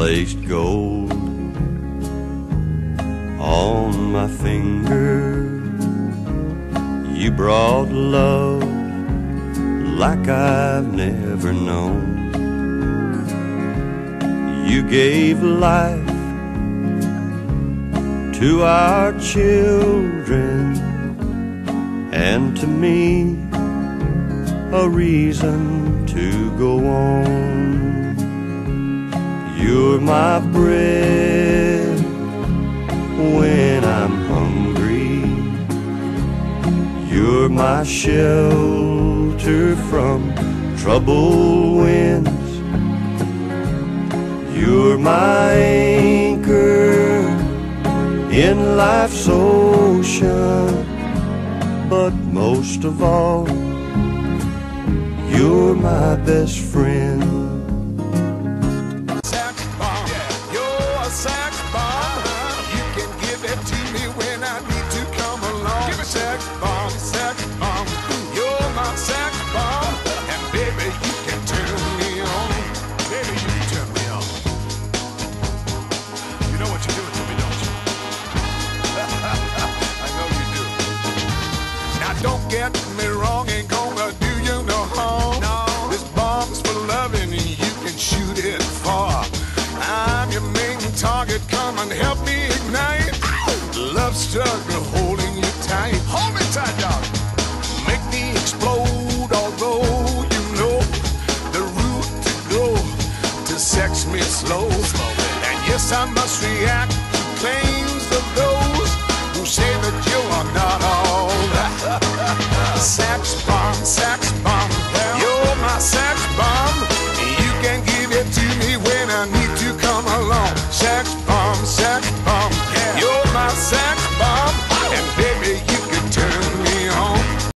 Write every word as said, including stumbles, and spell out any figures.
placed gold on my finger. You brought love like I've never known. You gave life to our children, and to me a reason to go on. You're my bread when I'm hungry. You're my shelter from troubled winds. You're my anchor in life's ocean. But most of all, you're my best friend. Sax bomb, yeah. You're a sax bomb. You can give it to me when I need to come along. Give it sax bomb, sax bomb. You're my sax bomb, and baby you can turn me on. Baby you can turn me on. You know what you're doing to me, don't you? I know you do. Now don't get me wrong, ain't gonna do you no harm. No. This bomb's for loving and you can shoot it far. I'm your main target, come and help me ignite. Love struggle holding you tight. Hold me tight, dog. Make me explode, although you know the route to go to sex me slow. And yes, I must react to claims of those who say that you are not all. Sax bomb, sax bomb, you're my sax bomb. You can give it to me when I need to come along. Sax